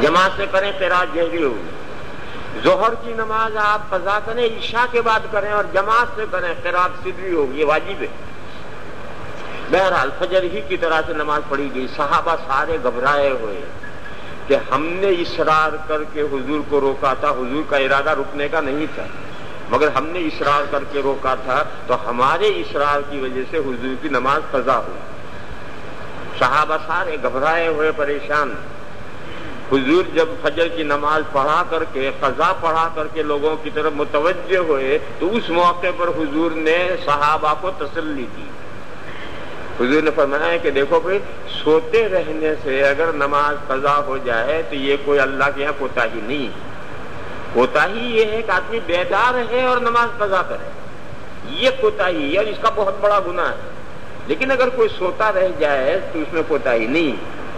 جماعت سے کریں قراءت جہری ہوگی. ظہر کی نماز آپ قضا کریں عشاء کے بعد کریں اور جماعت سے کریں قراءت سری ہوگی، یہ واجب ہے. بہرحال فجر ہی کی طرح سے نماز پڑھی گئی. صحابہ سارے گھبرائے ہوئے کہ ہم نے اصرار کر کے حضور کو روکا تھا، حضور کا ارادہ رکنے کا نہیں تھا، مگر ہم نے اصرار کر کے روکا تھا تو ہمارے اصرار کی وجہ سے حضور کی نماز قضا ہوئی. صحابہ سارے گھبرائے ہوئے پریشان. حضور جب فجر کی نماز پڑھا کر کے قضا پڑھا کر کے لوگوں کی طرف متوجہ ہوئے تو اس موقع پر حضور نے صحابہ کو تسلی دی. حضور نے فرمایا کہ دیکھو بھائی، سوتے رہنے سے اگر نماز قضا ہو جائے تو یہ کوئی اللہ کے یہاں کوتاہی نہیں. کوتاہی یہ ہے کہ آدمی بیدار ہے اور نماز قضا کرے، یہ کوتاہی ہے اور اس کا بہت بڑا گناہ ہے. لیکن اگر کوئی سوتا رہ جائے تو اس میں کوتاہی نہیں.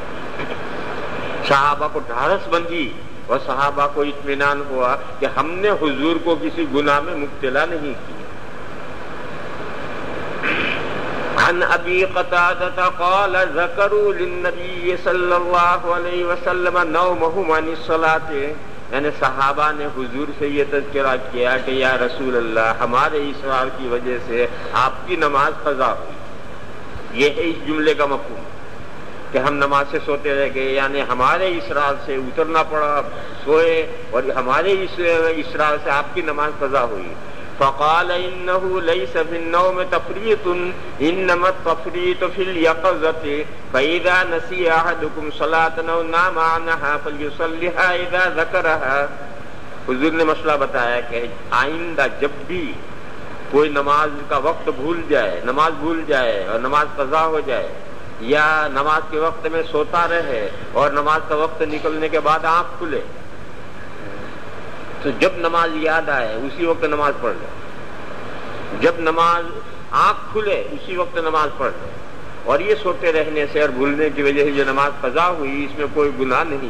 صحابہ کو ڈھارس بندھی اور صحابہ کو اطمینان ہوا کہ ہم نے حضور کو کسی گناہ میں مبتلا نہیں کیا. عن ابی قتادہ قال ذکروا للنبی صلی اللہ علیہ وسلم نومہم عن الصلاۃ، یعنی صحابہ نے حضور سے یہ تذکرہ کیا کہ یا رسول اللہ، ہمارے اصرار کی وجہ سے آپ کی نماز قضا ہوئی. یہ ہے اس جملے کا مفہوم کہ ہم نماز سے سوتے رہ گئے، یعنی ہمارے اصرار سے اترنا پڑا، سوئے اور ہمارے اصرار سے آپ کی نماز قضا ہوئی. فقال انه ليس في النوم تفريط انما التفريط في اليقظة فاذا نسي احدكم صلاة او نام عنها فليصليها اذا ذكرها. حضور نے مسئلہ بتایا کہ آئندہ جب بھی کوئی نماز کا وقت بھول جائے، نماز بھول جائے اور نماز قضا ہو جائے، یا نماز کے وقت میں سوتا رہے اور نماز کا وقت نکلنے کے بعد آنکھ کھلے، تو جب نماز یاد آئے اسی وقت نماز پڑھ لے. جب نماز آنکھ کھلے اسی وقت نماز پڑھ لے. اور یہ سوتے رہنے سے اور بھولنے کی وجہ سے جو نماز قضا ہوئی اس میں کوئی گناہ نہیں.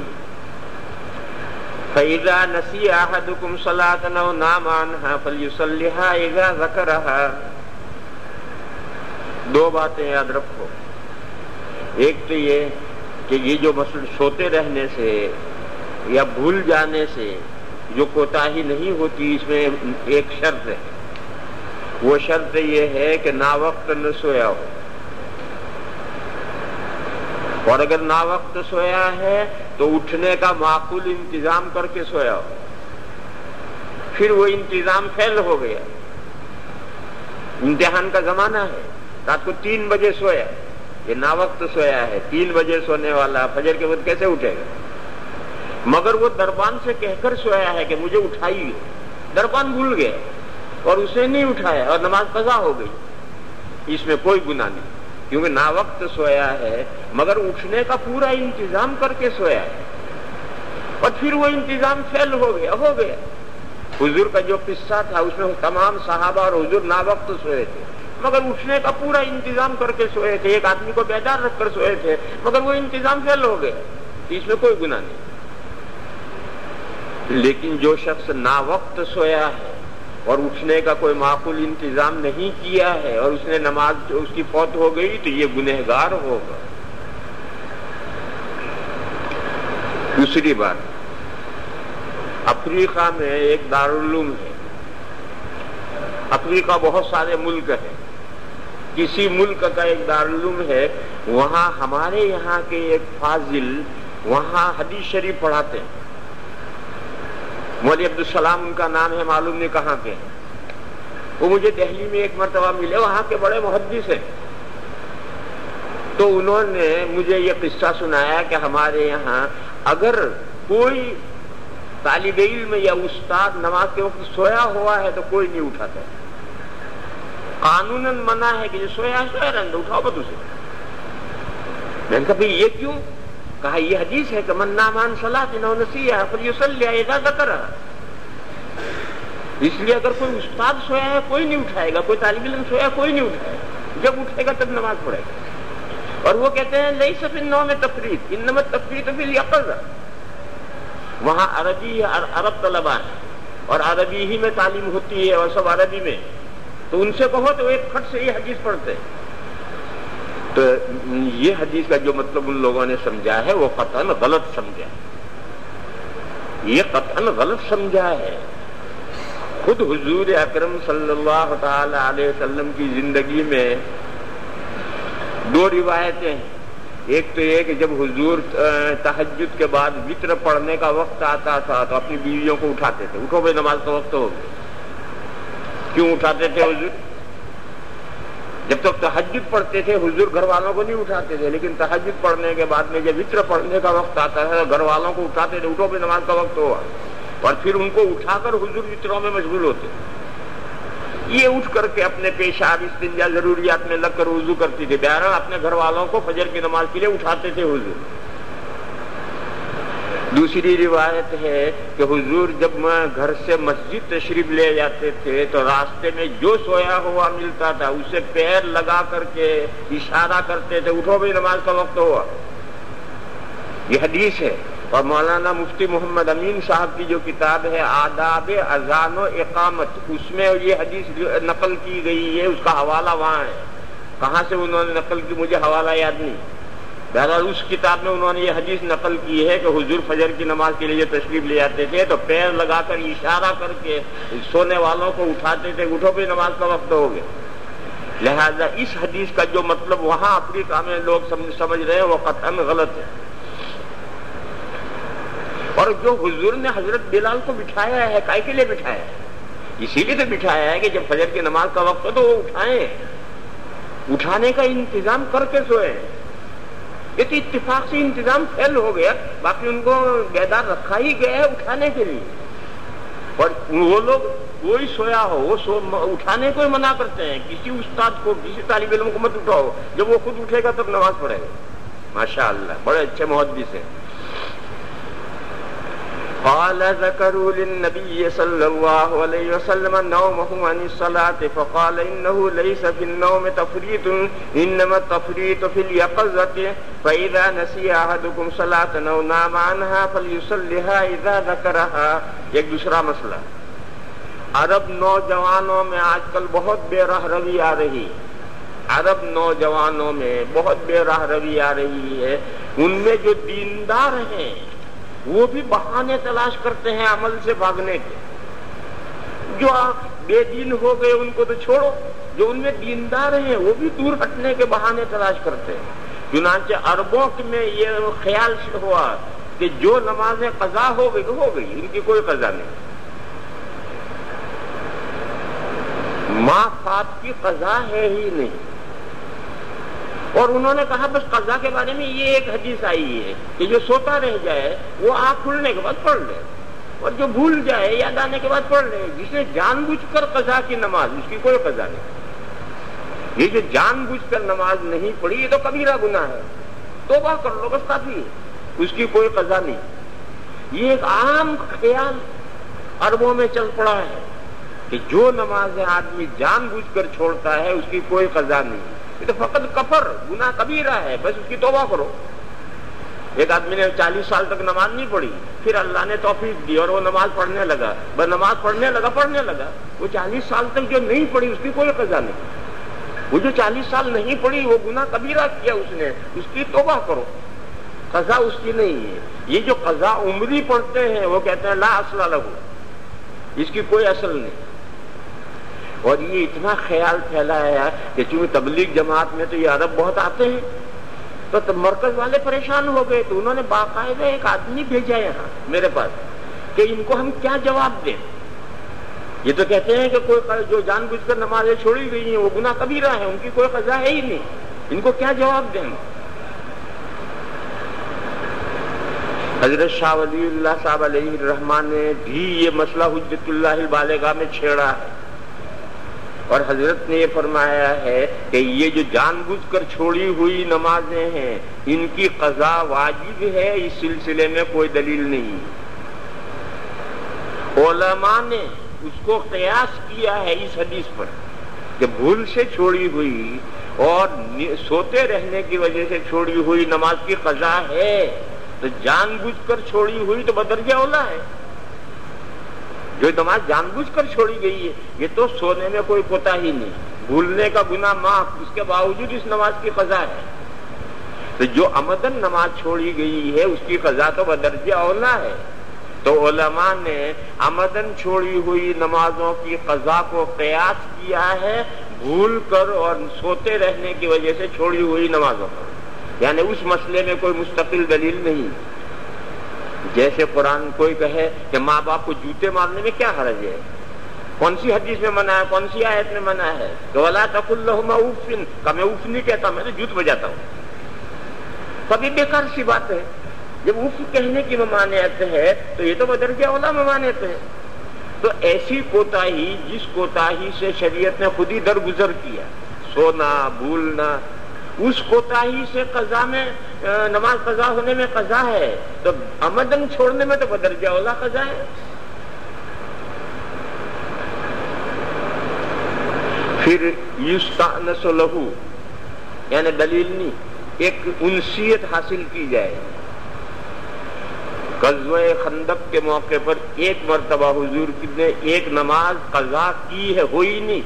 فَإِذَا نَسِيَ أَحَدُكُمْ صَلَاةً أَوْ نَامَ عَنْهَا فَلْيُصَلِّهَا إِذَا ذَكَرَهَا. دو باتیں یاد رکھو. ایک تو یہ کہ یہ جو مسئلہ سوتے رہنے سے یا بھول جانے سے جو کوتاہی نہیں ہوتی، اس میں ایک شرط ہے. وہ شرط یہ ہے کہ نا وقت نہ سویا ہو، اور اگر نا وقت سویا ہے تو اٹھنے کا معقول انتظام کر کے سویا ہو. پھر وہ انتظام فیل ہو گیا، امتحان کا زمانہ ہے، رات کو 3 بجے سویا، یہ نا وقت سویا ہے. 3 بجے سونے والا فجر کے وقت کیسے اٹھے گا؟ مگر وہ دربان سے کہہ کر سویا ہے کہ مجھے اٹھائیے. دربان بھول گیا اور اسے نہیں اٹھایا اور نماز قضا ہو گئی. اس میں کوئی گناہ نہیں، کیونکہ نا وقت سویا ہے مگر اٹھنے کا پورا انتظام کر کے سویا ہے، اور پھر وہ انتظام فیل ہو گیا. حضور کا جو قصہ تھا اس میں تمام صحابہ اور حضور نا وقت سوئے تھے مگر اٹھنے کا پورا انتظام کر کے سوئے تھے. ایک آدمی کو بیدار رکھ کر سوئے تھے مگر وہ انتظام فیل ہو گیا. اس میں کوئی گناہ نہیں. لیکن جو شخص نا وقت سویا ہے اور اٹھنے کا کوئی معقول انتظام نہیں کیا ہے اور اس نے نماز اس کی فوت ہو گئی تو یہ گنہگار ہوگا. دوسری بات، افریقہ میں ایک دارالعلوم ہے. افریقہ بہت سارے ملک ہیں، کسی ملک کا ایک دارالعلوم ہے. وہاں ہمارے یہاں کے ایک فاضل وہاں حدیث شریف پڑھاتے ہیں. مولوی عبدالسلام ان کا نام ہے، معلوم نہیں کہاں کے ہیں. وہ مجھے دہلی میں ایک مرتبہ ملے، وہاں کے بڑے محدث ہیں. تو انہوں نے مجھے یہ قصہ سنایا کہ ہمارے یہاں اگر کوئی طالب علم یا استاد نماز کے وقت سویا ہوا ہے تو کوئی نہیں اٹھاتا. قانوناً منع ہے کہ جو سویا ہے رہنے دو، اٹھاؤ مت اسے. میں نے کہا بھئی یہ کیوں؟ کہا یہ حدیث ہے کہ من نام عن صلاۃ او نسیھا فلیصلی اذا ذکرھا. اس لیے اگر کوئی استاد سویا ہے کوئی نہیں اٹھائے گا، کوئی طالب علم سویا کوئی نہیں اٹھائے گا. جب اٹھے گا تب نماز پڑھے گا. اور وہ کہتے ہیں لیس فی النوم تفریط انما التفریط فی الیقظہ. وہاں عربی عرب طلباء ہیں اور عربی ہی میں تعلیم ہوتی ہے اور سب عربی میں، تو ان سے کہو تو ایک کھٹ سے یہ حدیث پڑھتے ہیں. تو یہ حدیث کا جو مطلب ان لوگوں نے سمجھا ہے وہ قطعاً غلط سمجھا. یہ قطعاً غلط سمجھا ہے. خود حضور اکرم صلی اللہ تعالی علیہ وسلم کی زندگی میں دو روایتیں ہیں. ایک تو یہ کہ جب حضور تہجد کے بعد وتر پڑھنے کا وقت آتا تھا تو اپنی بیویوں کو اٹھاتے تھے, اٹھو بھائی نماز کا وقت ہو گیا. کیوں اٹھاتے تھے حضور؟ جب تک تہجد پڑھتے تھے حضور گھر والوں کو نہیں اٹھاتے تھے, لیکن تہجد پڑھنے کے بعد میں جب وتر پڑھنے کا وقت آتا تھا تو گھر والوں کو اٹھاتے تھے, اٹھو بھائی نماز کا وقت ہوا, اور پھر ان کو اٹھا کر حضور وتروں میں مشغول ہوتے. یہ اٹھ کر کے اپنے پیشاب استنجا ضروریات میں لگ کر وضو کرتی تھی. بہرحال اپنے گھر والوں کو فجر کی نماز کے لیے اٹھاتے تھے حضور. دوسری روایت ہے کہ حضور جب گھر سے مسجد تشریف لے جاتے تھے تو راستے میں جو سویا ہوا ملتا تھا اسے پیر لگا کر کے اشارہ کرتے تھے, اٹھو بھائی نماز کا وقت ہوا. یہ حدیث ہے. اور مولانا مفتی محمد امین صاحب کی جو کتاب ہے آداب اذان و اقامت, اس میں یہ حدیث نقل کی گئی ہے. اس کا حوالہ وہاں ہے. کہاں سے انہوں نے نقل کی مجھے حوالہ یاد نہیں. بہرحال اس کتاب میں انہوں نے یہ حدیث نقل کی ہے کہ حضور فجر کی نماز کے لیے تشریف لے آتے تھے تو پیر لگا کر اشارہ کر کے سونے والوں کو اٹھاتے تھے, اٹھو بھی نماز کا وقت ہو گیا. لہذا اس حدیث کا جو مطلب وہاں افریقہ میں لوگ سمجھ رہے ہیں وہ قطعاً غلط ہے. اور جو حضور نے حضرت بلال کو بٹھایا ہے, کائے کے لیے بٹھایا ہے؟ اسی لیے تو بٹھایا ہے کہ جب فجر کی نماز کا وقت ہو تو وہ اٹھائیں, اٹھانے کا انتظام کر کے سوئے. یہ تو اتفاق سے انتظام فیل ہو گیا, باقی ان کو بیدار رکھا ہی گیا ہے اٹھانے کے لیے. اور وہ لوگ کوئی سویا ہو وہ اٹھانے کو ہی منع کرتے ہیں. کسی استاد کو کسی طالب علم کو مت اٹھاؤ, جب وہ خود اٹھے گا تب نماز پڑھے گا. ماشاء اللہ بڑے اچھے محدث ہیں. قال ذكروا للنبي صلى الله عليه وسلم نومه عن الصلاة فقال إنه ليس في النوم تفريط إنما التفريط في اليقظة فإذا نسي أحدكم صلاة أو نام عنها فليصلها إذا ذكرها. ایک دوسرا مسئلہ, عرب نوجوانوں میں آج کل بہت بے راہ روی آ رہی. عرب نوجوانوں میں بہت بے راہ روی آ رہی ہے. ان میں جو دیندار ہیں وہ بھی بہانے تلاش کرتے ہیں عمل سے بھاگنے کے. جو بے دین ہو گئے ان کو تو چھوڑو, جو ان میں دیندار ہیں وہ بھی دور ہٹنے کے بہانے تلاش کرتے ہیں. چنانچہ عربوں میں یہ خیال ہوا کہ جو نمازیں قضا ہو گئی تو ہو گئی, ان کی کوئی قضا نہیں. ماں باپ کی قضا ہے ہی نہیں. اور انہوں نے کہا بس قضا کے بارے میں یہ ایک حدیث آئی ہے کہ جو سوتا رہ جائے وہ آنکھ کھلنے کے بعد پڑھ لے, اور جو بھول جائے یاد آنے کے بعد پڑھ لے. جس نے جان بوجھ کر قضا کی نماز, اس کی کوئی قضا نہیں. یہ جو جان بوجھ کر نماز نہیں پڑھی یہ تو کبیرہ گناہ ہے, توبہ کر لو بس کافی ہے, اس کی کوئی قضا نہیں. یہ ایک عام خیال عربوں میں چل پڑا ہے کہ جو نماز آدمی جان بوجھ کر چھوڑتا ہے اس کی کوئی قضا نہیں. یہ تو فقط کفر گناہ کبیرہ ہے, بس اس کی توبہ کرو. ایک آدمی نے 40 سال تک نماز نہیں پڑھی, پھر اللہ نے توفیق دی اور وہ نماز پڑھنے لگا, بس نماز پڑھنے لگا. وہ 40 سال تک جو نہیں پڑھی اس کی کوئی قضا نہیں. وہ جو 40 سال نہیں پڑھی وہ گناہ کبیرہ کیا اس نے, اس کی توبہ کرو, قضا اس کی نہیں ہے. یہ جو قضا عمری پڑھتے ہیں وہ کہتے ہیں لا اصل لہ, اس کی کوئی اصل نہیں. اور یہ اتنا خیال پھیلایا کہ چونکہ تبلیغ جماعت میں تو یہ عرب بہت آتے ہیں تو مرکز والے پریشان ہو گئے, تو انہوں نے باقاعدہ ایک آدمی بھیجا یہاں میرے پاس کہ ان کو ہم کیا جواب دیں. یہ تو کہتے ہیں کہ کوئی جو جان بوجھ کر نمازیں چھوڑی گئی ہیں وہ گناہ کبیرہ ہے, ان کی کوئی قضا ہے ہی نہیں, ان کو کیا جواب دیں. حضرت شاہ ولی اللہ صاحب علیہ الرحمن نے بھی یہ مسئلہ حجت اللہ البالغہ میں چھیڑا ہے, اور حضرت نے یہ فرمایا ہے کہ یہ جو جان بوجھ کر چھوڑی ہوئی نمازیں ہیں ان کی قضا واجب ہے, اس سلسلے میں کوئی دلیل نہیں. علماء نے اس کو قیاس کیا ہے اس حدیث پر کہ بھول سے چھوڑی ہوئی اور سوتے رہنے کی وجہ سے چھوڑی ہوئی نماز کی قضا ہے, تو جان بوجھ کر چھوڑی ہوئی تو بدرجہ اولا ہے. جو نماز جان بوجھ کر چھوڑی گئی ہے یہ تو سونے میں کوئی کوتاہی نہیں, بھولنے کا گناہ معاف, اس کے باوجود اس نماز کی قضا ہے. تو جو عمدن نماز چھوڑی گئی ہے اس کی قضا تو بدرجہ اولا ہے. تو علماء نے عمدن چھوڑی ہوئی نمازوں کی قضا کو قیاس کیا ہے بھول کر اور سوتے رہنے کی وجہ سے چھوڑی ہوئی نمازوں پر، یعنی اس مسئلے میں کوئی مستقل دلیل نہیں۔ جیسے قرآن کوئی کہے کہ ماں باپ کو جوتے مارنے میں کیا حرج ہے، کون سی حدیث میں منع ہے، کون سی آیت میں منع ہے کہ وَلَا تَقُلْ لَهُمَا أُفٍّ، کہ میں اف نہیں کہتا، میں تو جوت بجاتا ہوں۔ کبھی بیکار سی بات ہے، جب اف کہنے کی ممانعت ہے تو یہ تو بدرجہ اولا ممانعت ہے۔ تو ایسی کوتاہی جس کوتاہی سے شریعت نے خود ہی درگزر کیا، سونا بھولنا، اس کوتاہی سے قضا میں نماز قضا ہونے میں قضا ہے، تو عمدن چھوڑنے میں تو بدرجہ اولا قضا ہے۔ پھر یستأنس لہ، یعنی دلیل نہیں، ایک انسیت حاصل کی جائے۔ غزوہ خندق کے موقع پر ایک مرتبہ حضور نے ایک نماز قضا کی ہے، ہوئی نہیں،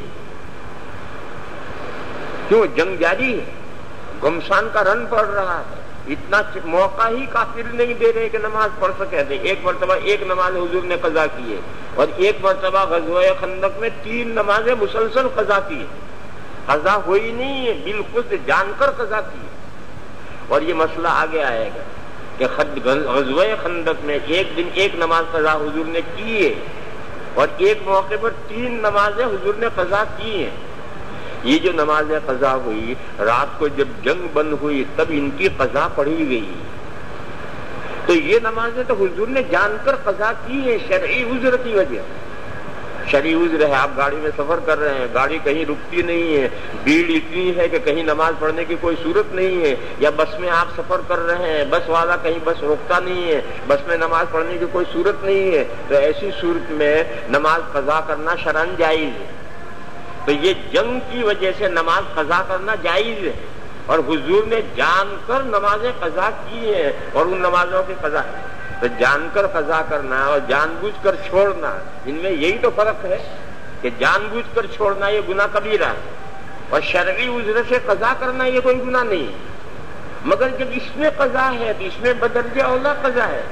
کیوں؟ جنگ جاری ہے، گھمسان کا رن پڑ رہا ہے، اتنا موقع ہی کافر نہیں دے رہے کہ نماز پڑھ سکے تھے۔ ایک مرتبہ ایک نماز حضور نے قضا کی ہے، اور ایک مرتبہ غزوہ خندق میں 3 نمازیں مسلسل قضا کی ہے، قضا ہوئی نہیں ہے، بالخود جان کر قضا کی ہے۔ اور یہ مسئلہ آگے آئے گا کہ غزوہ خندق میں ایک دن ایک نماز قضا حضور نے کی ہے، اور ایک موقع پر 3 نمازیں حضور نے قضا کی ہیں۔ یہ جو نمازیں قضا ہوئی، رات کو جب جنگ بند ہوئی تب ان کی قضا پڑھی گئی، تو یہ نمازیں تو حضور نے جان کر قضا کی ہیں شرعی عذر کی وجہ۔ شرعی عذر ہے، آپ گاڑی میں سفر کر رہے ہیں، گاڑی کہیں رکتی نہیں ہے، بھیڑ اتنی ہے کہ کہیں نماز پڑھنے کی کوئی صورت نہیں ہے، یا بس میں آپ سفر کر رہے ہیں، بس والا کہیں بس روکتا نہیں ہے، بس میں نماز پڑھنے کی کوئی صورت نہیں ہے، تو ایسی صورت میں نماز قضا کرنا شرعاً جائز ہے۔ تو یہ جنگ کی وجہ سے نماز قضا کرنا جائز ہے، اور حضور نے جان کر نمازیں قضا کی ہیں، اور ان نمازوں کی قضا، تو جان کر قضا کرنا اور جان بوجھ کر چھوڑنا، ان میں یہی تو فرق ہے کہ جان بوجھ کر چھوڑنا یہ گناہ کبیرہ ہے، اور شرعی عذر سے قضا کرنا یہ کوئی گناہ نہیں ہے، مگر جب اس میں قضا ہے تو اس میں بدرجہ اولا قضا ہے۔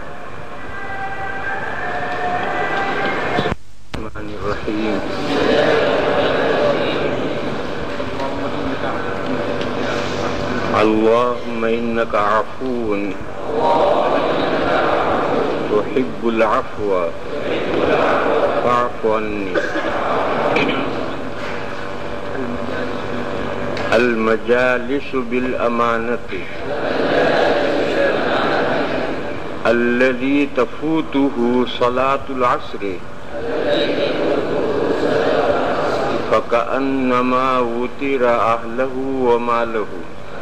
اللهم إنك عفو تحب العفو فاعف عني۔ المجالس بالأمانة الذي تفوته صلاة العصر فكأنما وتر أهله وماله،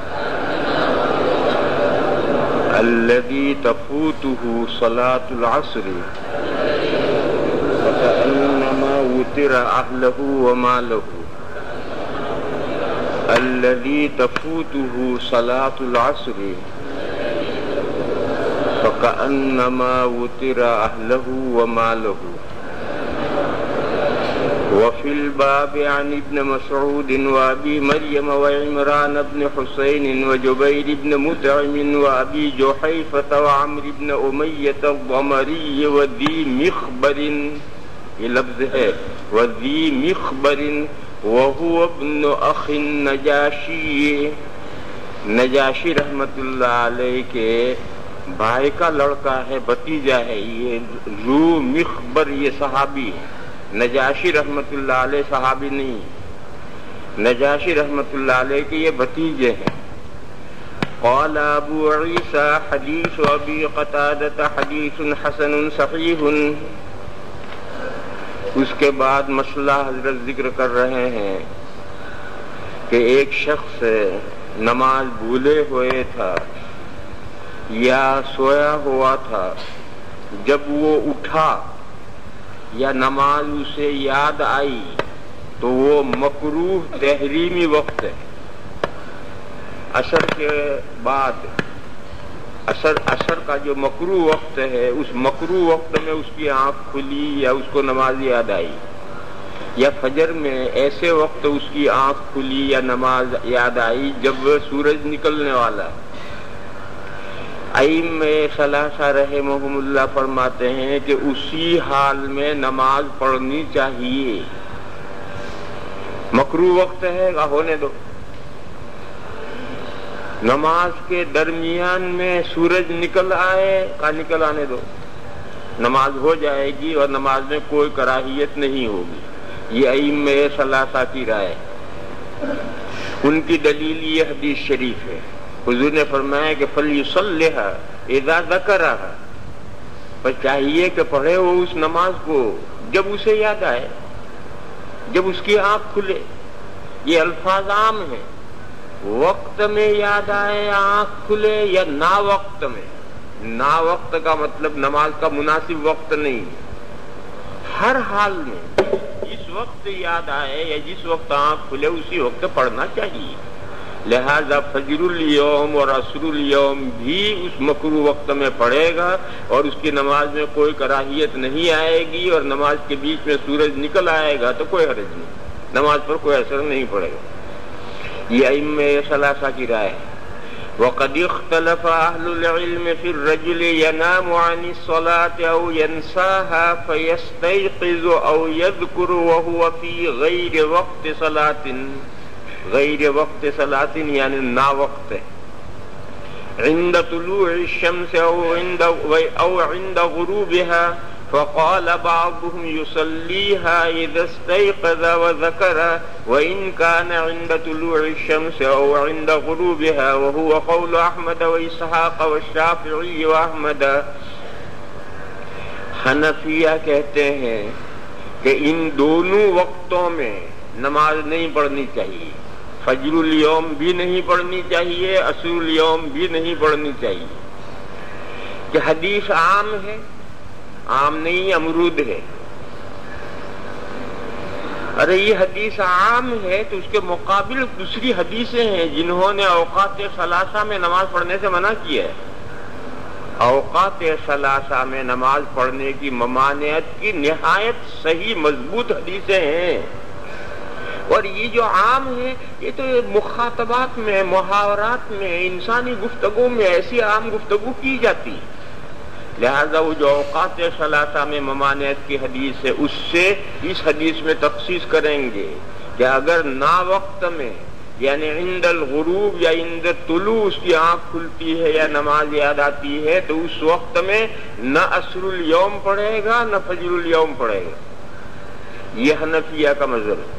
الذي تفوته صلاة العصر فكأنما وتر أهله وماله، الذي تفوته صلاة العصر فكأنما وتر أهله وماله۔ وفي الباب عن ابن مسعود وأبي مريم وعمران بن حسين وجبير بن مطعم وأبي جحيفة وعمر بن أمية الضمري وذي مخبر، یہ لفظ ہے وذي مخبر وهو ابن أخ النجاشي، نجاشی رحمت اللہ علیہ کے بھائی کا لڑکا ہے، بھتیجا ہے۔ یہ ذو مخبر یہ صحابی ہے، نجاشی رحمت اللہ علیہ صحابی نہیں، نجاشی رحمت اللہ علیہ کے یہ بھتیجے ہیں۔ قال ابو عیسیٰ حدیث ابی قتادہ حدیث حسن صحیح۔ اس کے بعد مسئلہ حضرت ذکر کر رہے ہیں کہ ایک شخص نماز بھولے ہوئے تھا یا سویا ہوا تھا، جب وہ اٹھا یا نماز اسے یاد آئی تو وہ مکروہ تحریمی وقت ہے، عصر کے بعد، عصر کا جو مکروہ وقت ہے، اس مکروہ وقت میں اس کی آنکھ کھلی یا اس کو نماز یاد آئی، یا فجر میں ایسے وقت اس کی آنکھ کھلی یا نماز یاد آئی جب سورج نکلنے والا ہے۔ ائمہ ثلاثہ رحمہم اللہ فرماتے ہیں کہ اسی حال میں نماز پڑھنی چاہیے. مکروہ وقت ہے ہونے دو. نماز کے درمیان میں سورج نکل آئے کا نکل آنے دو, نماز ہو جائے گی اور نماز میں کوئی کراہیت نہیں ہوگی. یہ ائمہ ثلاثہ کی رائے. ان کی دلیل یہ حدیث شریف ہے. حضور نے فرمایا کہ فَلْيُصَلِّهَا اِذَا ذَكَرَهَا, پر چاہیے کہ پڑھے وہ اس نماز کو جب اسے یاد آئے, جب اس کی آنکھ کھلے. یہ الفاظ عام ہیں. وقت میں یاد آئے, آنکھ کھلے, یا نا وقت میں. نا وقت کا مطلب نماز کا مناسب وقت نہیں. ہر حال میں جس وقت یاد آئے یا جس وقت آنکھ کھلے اسی وقت پڑھنا چاہیے. لہذا فجر الیوم اور عصر الیوم بھی اس مکروہ وقت میں پڑھے گا اور اس کی نماز میں کوئی کراہیت نہیں آئے گی, اور نماز کے بیچ میں سورج نکل آئے گا تو کوئی حرج نہیں, نماز پر کوئی اثر نہیں پڑے گا. یہ ائمہ ثلاثہ کی رائے ہے. وقد اختلف اہل العلم فی الرجل ینام عن الصلاة او ینساها فیستیقظ او یذکر وهو فی غیر وقت صلاة. غیر وقت صلاة یعنی نا وقت ہے. عند طلوع الشمس او عند غروبها, فقال بعضهم يصليها إذا استيقظ وذكر, وإن كان عند طلوع الشمس أو عند غروبها, وهو قول أحمد وإسحاق والشافعي وأحمد. حنفیہ کہتے ہیں کہ ان دونوں وقتوں میں نماز نہیں پڑھنی چاہیے. فجر الیوم بھی نہیں پڑھنی چاہیے, عصر الیوم بھی نہیں پڑھنی چاہیے. کہ حدیث عام ہے, عام نہیں امرود ہے. ارے یہ حدیث عام ہے تو اس کے مقابل دوسری حدیثیں ہیں جنہوں نے اوقات ثلاثہ میں نماز پڑھنے سے منع کیا ہے. اوقات ثلاثہ میں نماز پڑھنے کی ممانعت کی نہایت صحیح مضبوط حدیثیں ہیں. اور یہ جو عام ہے یہ تو مخاطبات میں, محاورات میں, انسانی گفتگو میں ایسی عام گفتگو کی جاتی ہے. لہذا وہ جو اوقات ثلاثہ میں ممانعت کی حدیث ہے اس سے اس حدیث میں تخصیص کریں گے کہ اگر نا وقت میں یعنی عند الغروب یا عند طلوع اس کی آنکھ کھلتی ہے یا نماز یاد آتی ہے تو اس وقت میں نہ عصر الیوم پڑھے گا نہ فجر الیوم پڑھے گا. یہ حنفیہ کا مذہب ہے.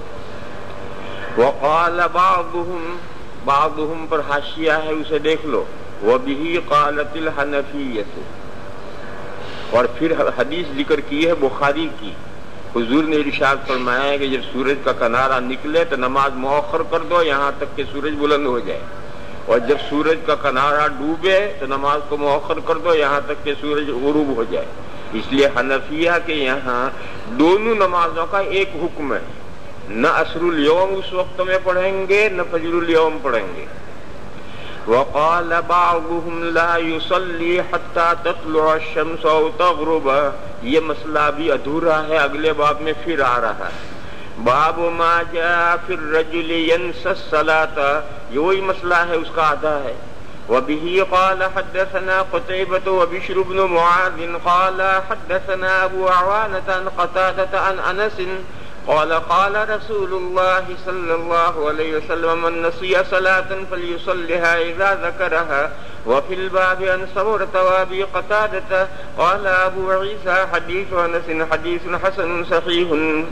وقال بعضهم پر حاشیہ ہے اسے دیکھ لو. وبه قالت الحنفیۃ, اور پھر حدیث ذکر کی ہے بخاری کی. حضور نے ارشاد فرمایا ہے کہ جب سورج کا کنارہ نکلے تو نماز مؤخر کر دو یہاں تک کہ سورج بلند ہو جائے, اور جب سورج کا کنارہ ڈوبے تو نماز کو مؤخر کر دو یہاں تک کہ سورج غروب ہو جائے. اس لیے حنفیہ کے یہاں دونوں نمازوں کا ایک حکم ہے, نہ عصر الیوم اس وقت میں پڑھیں گے نہ فجر الیوم پڑھیں گے. وقال بعضهم لا يصلي حتى تطلع الشمس او تغرب, یہ مسئلہ بھی ادھورا ہے, اگلے باب میں پھر آ رہا ہے. باب ما جاء في الرجل ينسى الصلاة, یہ وہی مسئلہ ہے, اس کا آدھا ہے. وبه قال حدثنا قتيبة وبشر بن معاذ قال حدثنا ابو عوانة عن قتادة عن انس قال قال رسول الله صلى الله عليه وسلم من نسي صلاة فليصلها إذا ذكرها. وفي الباب عن سمرة وأبي قتادة قال أبو عيسى حديث أنس حديث حسن صحيح.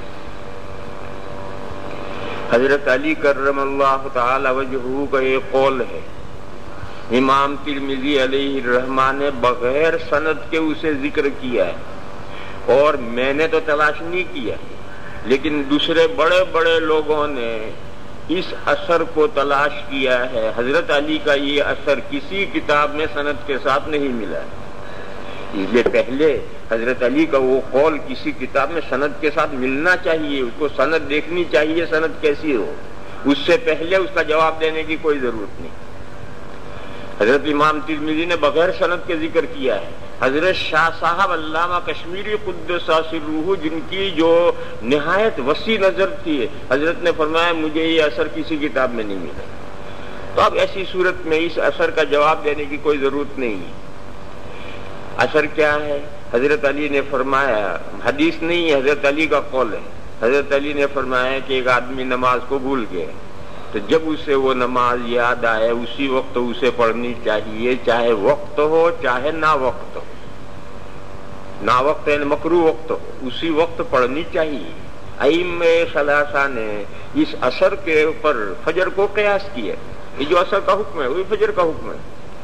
حضرت علی کرم اللہ تعالی وجہہ کا یہ قول ہے. امام ترمذی علیہ الرحمہ نے بغیر سند کے اسے ذکر کیا ہے, اور میں نے تو تلاش نہیں کیا, لیکن دوسرے بڑے بڑے لوگوں نے اس اثر کو تلاش کیا ہے. حضرت علی کا یہ اثر کسی کتاب میں سند کے ساتھ نہیں ملا ہے. اس لیے پہلے حضرت علی کا وہ قول کسی کتاب میں سند کے ساتھ ملنا چاہیے, اس کو سند دیکھنی چاہیے سند کیسی ہو, اس سے پہلے اس کا جواب دینے کی کوئی ضرورت نہیں. حضرت امام ترمذی نے بغیر سند کے ذکر کیا ہے. حضرت شاہ صاحب علامہ کشمیری قدس سرہ جن کی جو نہایت وسیع نظر تھی, حضرت نے فرمایا مجھے یہ اثر کسی کتاب میں نہیں ملا. تو اب ایسی صورت میں اس اثر کا جواب دینے کی کوئی ضرورت نہیں ہے. اثر کیا ہے؟ حضرت علی نے فرمایا، حدیث نہیں ہے، حضرت علی کا قول ہے. حضرت علی نے فرمایا کہ ایک آدمی نماز کو بھول گیا تو جب اسے وہ نماز یاد آئے اسی وقت اسے پڑھنی چاہیے، چاہے وقت ہو چاہے نا وقت ہو. نا وقت یعنی مکروہ وقت ہو، اسی وقت پڑھنی چاہیے. ائمہ ثلاثہ نے اس اثر کے اوپر فجر کو قیاس کیا. یہ جو اثر کا حکم ہے وہی فجر کا حکم ہے.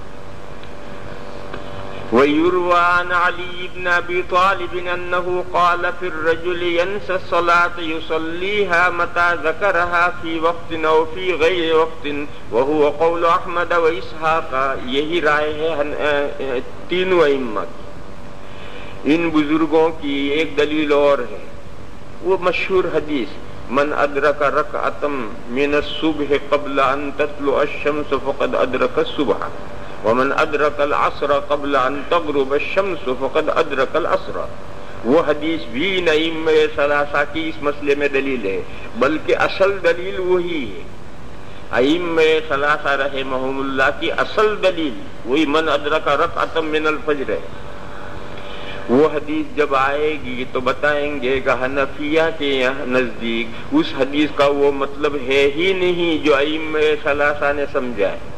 وَيُرْوَى عَنْ عَلِيِّ بْنِ أَبِي طَالِبٍ أَنَّهُ قَالَ فِي الرَّجُلِ يَنْسَى الصَّلَاةَ يُصَلِّيهَا مَتَى ذَكَرَهَا فِي وَقْتٍ أَوْ فِي غَيْرِ وَقْتٍ وَهُوَ قَوْلُ أَحْمَدَ وَإِسْحَاقَ. یہی رائے ہے تینوں ائمہ کی. ان بزرگوں کی ایک دلیل اور ہے، وہ مشہور حدیث من ادرک رکعۃ من الصبح قبل ان تطلع الشمس فقد ادرک الصبح ومن ادرک العصر قبل ان تغرب الشمس فقد ادرک العصر. وہ حدیث بھی ائمہ ثلاثہ کی اس مسئلے میں دلیل ہے، بلکہ اصل دلیل وہی ہے. ائمہ ثلاثہ رحمہم اللہ کی اصل دلیل وہی من ادرک رکعۃ من الفجر ہے. وہ حدیث جب آئے گی تو بتائیں گے کہ حنفیہ کے یہاں نزدیک اس حدیث کا وہ مطلب ہے ہی نہیں جو ائمہ ثلاثہ نے سمجھا ہے.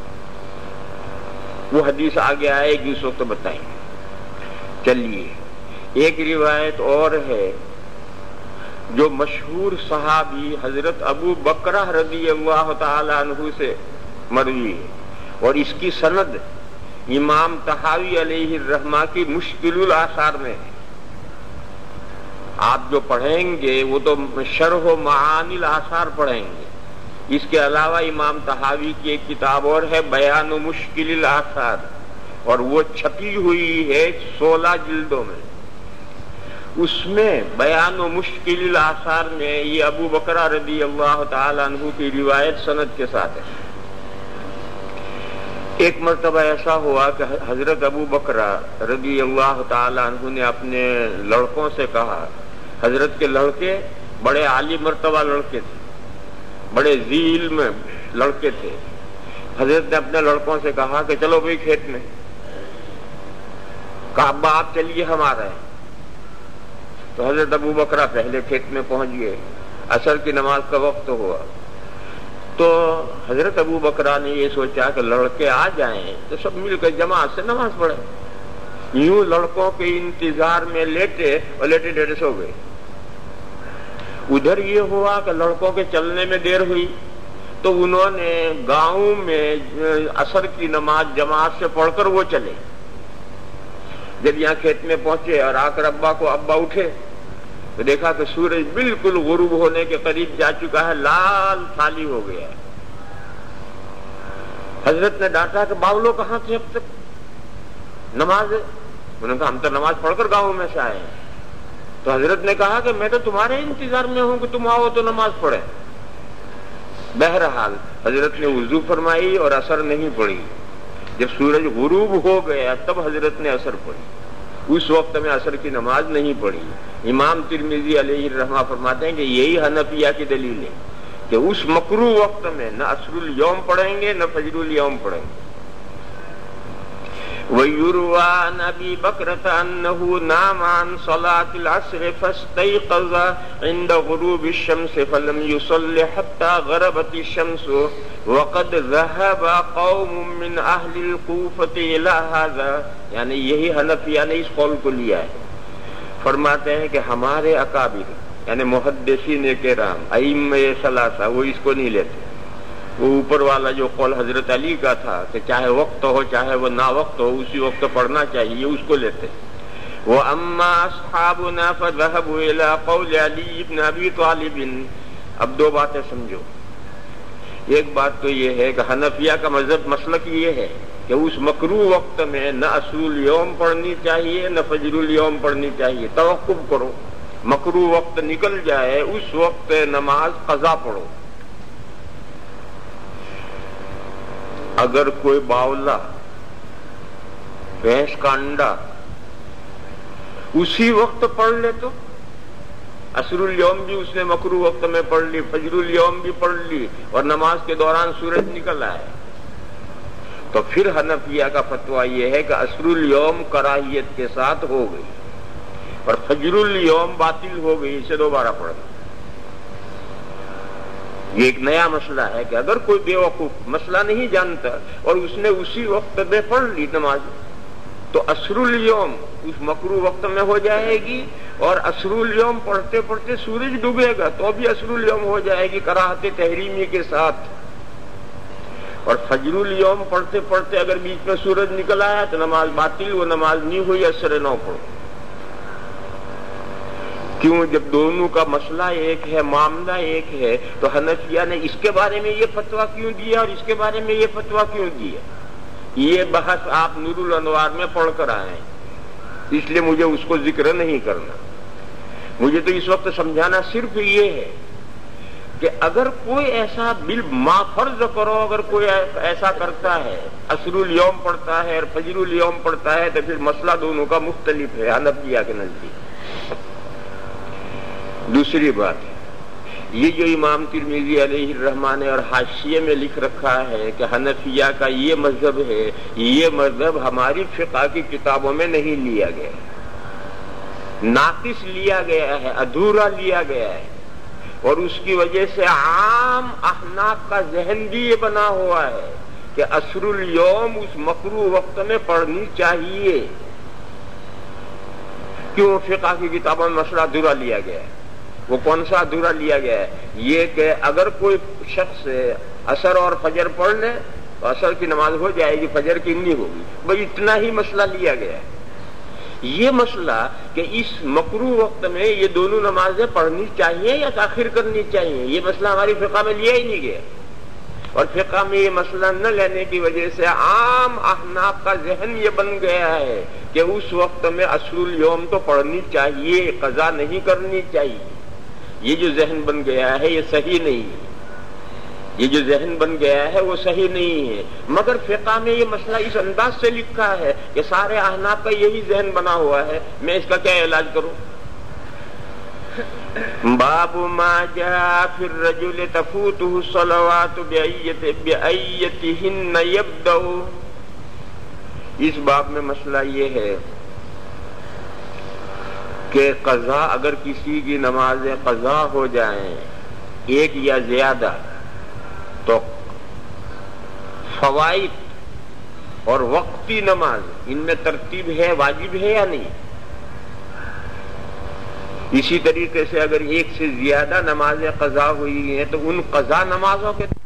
وہ حدیث آگے آئے گی اس وقت بتائیں گے. چلیے ایک روایت اور ہے جو مشہور صحابی حضرت ابو بکرہ رضی اللہ تعالی عنہ سے مروی ہے، اور اس کی سند امام طحاوی علیہ الرحمہ کی مشکل الاثار میں ہے. آپ جو پڑھیں گے وہ تو شرح و معانی الاثار پڑھیں گے. اس کے علاوہ امام طحاوی کی ایک کتاب اور ہے بیان و مشکل الاثار، اور وہ چھپی ہوئی ہے 16 جلدوں میں. اس میں بیان و مشکل الاثار میں یہ ابو بکرہ رضی اللہ تعالی عنہ کی روایت سند کے ساتھ ہے. ایک مرتبہ ایسا ہوا کہ حضرت ابو بکرہ رضی اللہ تعالی عنہ نے اپنے لڑکوں سے کہا، حضرت کے لڑکے بڑے عالی مرتبہ لڑکے تھے، بڑے ذی علم لڑکے تھے. حضرت نے اپنے لڑکوں سے کہا کہ چلو بھائی کھیت میں. کہا ابا آپ چلیے ہم آ رہے ہیں. تو حضرت ابو بکرہ پہلے کھیت میں پہنچ گئے. عصر کی نماز کا وقت ہوا تو حضرت ابو بکرہ نے یہ سوچا کہ لڑکے آ جائیں تو سب مل کر جماعت سے نماز پڑھیں. یوں لڑکوں کے انتظار میں لیٹے اور لیٹے لیٹے سو گئے. ادھر یہ ہوا کہ لڑکوں کے چلنے میں دیر ہوئی تو انہوں نے گاؤں میں عصر کی نماز جماعت سے پڑھ کر وہ چلے. جب یہاں کھیت میں پہنچے اور آ کر ابا اٹھے تو دیکھا کہ سورج بالکل غروب ہونے کے قریب جا چکا ہے، لال تھالی ہو گیا ہے. حضرت نے ڈانٹا کہ باولو کہاں تھے اب تک؟ نماز ہے. انہوں نے کہا ہم تو نماز پڑھ کر گاؤں میں سے آئے ہیں. تو حضرت نے کہا کہ میں تو تمہارے انتظار میں ہوں کہ تم آؤ تو نماز پڑھے. بہرحال حضرت نے وضو فرمائی اور عصر نہیں پڑھی. جب سورج غروب ہو گیا تب حضرت نے عصر پڑھی. اس وقت میں عصر کی نماز نہیں پڑھی. امام ترمذی علیہ الرحمہ فرماتے ہیں کہ یہی حنفیہ کی دلیل ہے کہ اس مکروہ وقت میں نہ عصر الیوم پڑھیں گے نہ فجر الیوم پڑھیں گے. وَيُرْوَى عَنْ أَبِي بَكْرَةَ أَنَّهُ نَامَ عَنْ صَلَاةِ الْعَصْرِ فَاسْتَيْقَظَ عِنْدَ غُرُوبِ الشَّمْسِ فَلَمْ يُصَلِّ حَتَّى غَرَبَتِ الشَّمْسُ وَقَدْ ذَهَبَ قَوْمٌ مِّنْ أَهْلِ الْكُوفَةِ إِلَى هَذَا. یعنی یہی حنفیہ نے اس قول کو لیا ہے. فرماتے ہیں کہ ہمارے اکابر یعنی محدثین کرام ائمہ ثلاثہ وہ اس کو نہیں لیتے. وہ اوپر والا جو قول حضرت علی کا تھا کہ چاہے وقت ہو چاہے وہ نا وقت ہو اسی وقت پڑھنا چاہیے اس کو لیتے. وَأَمَّا أَصْحَابُنَا فَذَهَبُوا إِلَى قَوْلِ عَلِيِّ بْنِ أَبِي طَالِبٍ. اب دو باتیں سمجھو. ایک بات تو یہ ہے کہ حنفیہ کا مذہب مسلک یہ ہے کہ اس مکروہ وقت میں نہ عصر الیوم پڑھنی چاہیے نہ فجر الیوم پڑھنی چاہیے. توقف کرو، مکروہ وقت نکل جائے اس وقت نماز قضا پڑھو. اگر کوئی باولا بھینس کا انڈا اسی وقت پڑھ لے تو عصر الیوم بھی اس نے مکروہ وقت میں پڑھ لی، فجر الیوم بھی پڑھ لی، اور نماز کے دوران سورج نکل آئے، تو پھر حنفیہ کا فتویٰ یہ ہے کہ عصر الیوم کراہیت کے ساتھ ہو گئی اور فجر الیوم باطل ہو گئی، اسے دوبارہ پڑھنا۔ یہ ایک نیا مسئلہ ہے کہ اگر کوئی بے وقوف مسئلہ نہیں جانتا اور اس نے اسی وقت میں پڑھ لی نماز، تو عصر الیوم اس مکروہ وقت میں ہو جائے گی، اور عصر الیوم پڑھتے پڑھتے سورج ڈوبے گا تو بھی عصر الیوم ہو جائے گی کراہت تحریمی کے ساتھ، اور فجر الیوم پڑھتے پڑھتے اگر بیچ میں سورج نکل آیا تو نماز باطل، وہ نماز نہیں ہوئی، اثر نو پڑھو۔ کیوں؟ جب دونوں کا مسئلہ ایک ہے، معاملہ ایک ہے، تو حنفیہ نے اس کے بارے میں یہ فتویٰ کیوں دیا اور اس کے بارے میں یہ فتویٰ کیوں دیا؟ یہ بحث آپ نور الانوار میں پڑھ کر آئے ہیں، اس لیے مجھے اس کو ذکر نہیں کرنا۔ مجھے تو اس وقت سمجھانا صرف یہ ہے کہ اگر کوئی ایسا ما فرض کرو، اگر کوئی ایسا کرتا ہے، عصر الیوم پڑھتا ہے اور فجر الیوم پڑھتا ہے، تو پھر مسئلہ دونوں کا مختلف ہے حنفیہ کے نزدیک۔ دوسری بات، یہ جو امام ترمذی علیہ الرحمہ نے اور حاشیے میں لکھ رکھا ہے کہ حنفیہ کا یہ مذہب ہے، یہ مذہب ہماری فقہ کی کتابوں میں نہیں لیا گیا، ناقص لیا گیا ہے، ادھورا لیا گیا ہے، اور اس کی وجہ سے عام احناف کا ذہن بھی یہ بنا ہوا ہے کہ عصر الیوم اس مکروہ وقت میں پڑھنی چاہیے۔ کیوں؟ فقہ کی کتابوں میں مسئلہ ادھورا لیا گیا ہے۔ وہ کون سا ادھورا لیا گیا ہے؟ یہ کہ اگر کوئی شخص عصر اور فجر پڑھ لے تو عصر کی نماز ہو جائے گی، فجر کی نہیں ہوگی، بھئی اتنا ہی مسئلہ لیا گیا ہے۔ یہ مسئلہ کہ اس مکروہ وقت میں یہ دونوں نمازیں پڑھنی چاہیے یا تاخیر کرنی چاہیے، یہ مسئلہ ہماری فقہ میں لیا ہی نہیں گیا، اور فقہ میں یہ مسئلہ نہ لینے کی وجہ سے عام احناف کا ذہن یہ بن گیا ہے کہ اس وقت میں عصر الیوم تو پڑھنی چاہیے، قضا نہیں کرنی چاہیے۔ یہ جو ذہن بن گیا ہے یہ صحیح نہیں ہے، یہ جو ذہن بن گیا ہے وہ صحیح نہیں ہے، مگر فقہ میں یہ مسئلہ اس انداز سے لکھا ہے کہ سارے احناف کا یہی ذہن بنا ہوا ہے، میں اس کا کیا علاج کروں؟ باب ما جاء فی الرجل تفوتہ الصلوات بأیتہن یبدأ۔ اس باب میں مسئلہ یہ ہے کہ قضا، اگر کسی کی نمازیں قضا ہو جائیں ایک یا زیادہ، تو فوائد اور وقتی نماز ان میں ترتیب ہے، واجب ہے یا نہیں؟ اسی طریقے سے اگر ایک سے زیادہ نمازیں قضا ہوئی ہیں تو ان قضا نمازوں کے